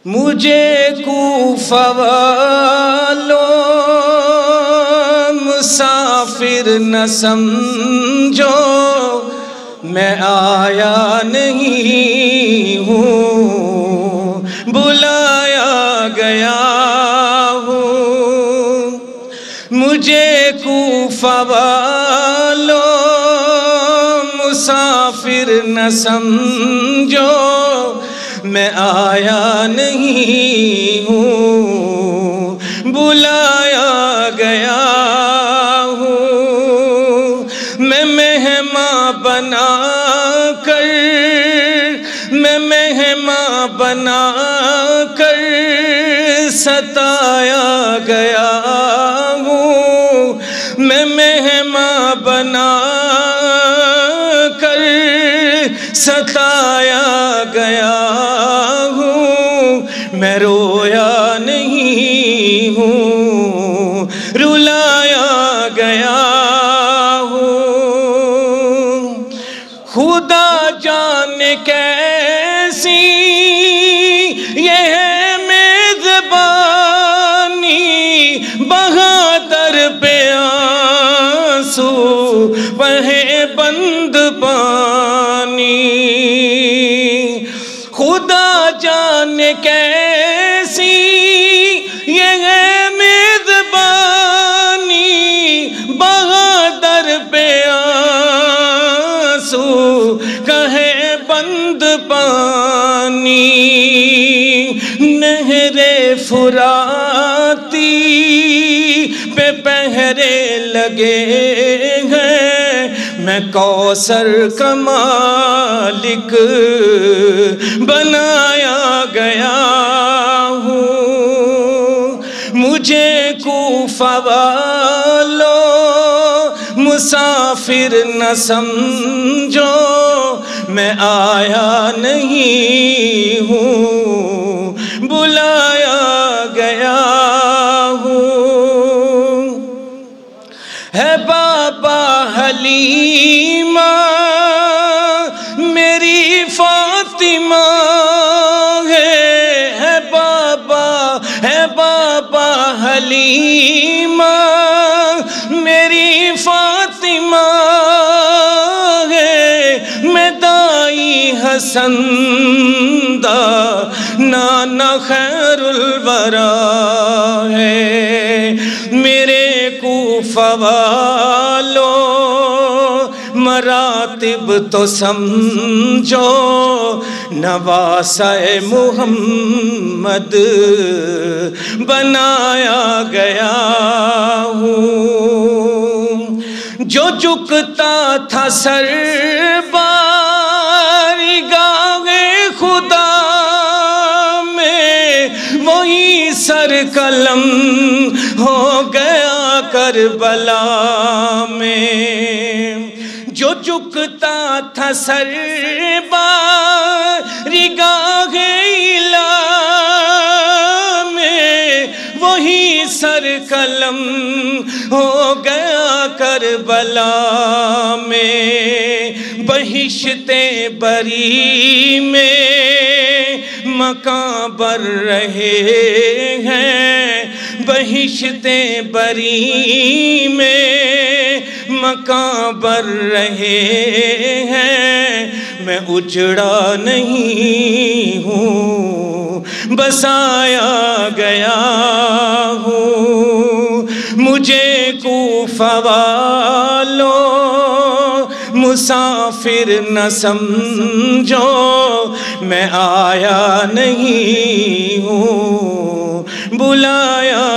مجھے کوفہ والوں مسافر نہ سمجھو، میں آیا نہیں ہوں، بلایا گیا ہوں۔ مجھے کوفہ والوں مسافر نہ سمجھو، میں آیا نہیں ہوں، بلایا گیا ہوں۔ میں مہمان بنا کر ستایا گیا ہوں۔ میں مہمان بنا کر ستایا گیا ہوں۔ میں رویا نہیں ہوں، رلایا گیا ہوں۔ خدا جانے کیسی یہ ہے میزبانی، بہادر پہ آنسو بہے بند پانی۔ خدا جانے کیسی یہ ہے میزبانی، بہادر پہ آنسو کہے بند پانی۔ نہر فراتی پہ پہرے لگے ہیں، میں کوثر کا مالک بنایا گیا ہوں۔ مجھے کوفہ والوں مسافر نہ سمجھو، میں آیا نہیں ہوں، بلایا گیا ہوں۔ ہے بابا حلیمہ میری فاطمہ ہے بابا حلیمہ میری فاطمہ ہے۔ میں دائی حسن دا نانا خیر الورا ہے۔ میرے کوفہ والوں مراتب تو سمجھو، نواسہ محمد بنایا گیا ہوں۔ جو جھکتا تھا سر بارگاہ خدا میں، وہی سر قلم ہو گیا کربلا میں۔ جو جھکتا تھا سر بارگاہ الہ میں، وہی سر قلم ہو گیا کربلا میں۔ بہشت بری میں مکان بر رہے ہیں، بہشت بری میں مکان بر رہے ہیں۔ میں اجڑا نہیں ہوں، بسایا گیا ہوں۔ مجھے کوفہ والوں مسافر نہ سمجھو، میں آیا نہیں ہوں، بلایا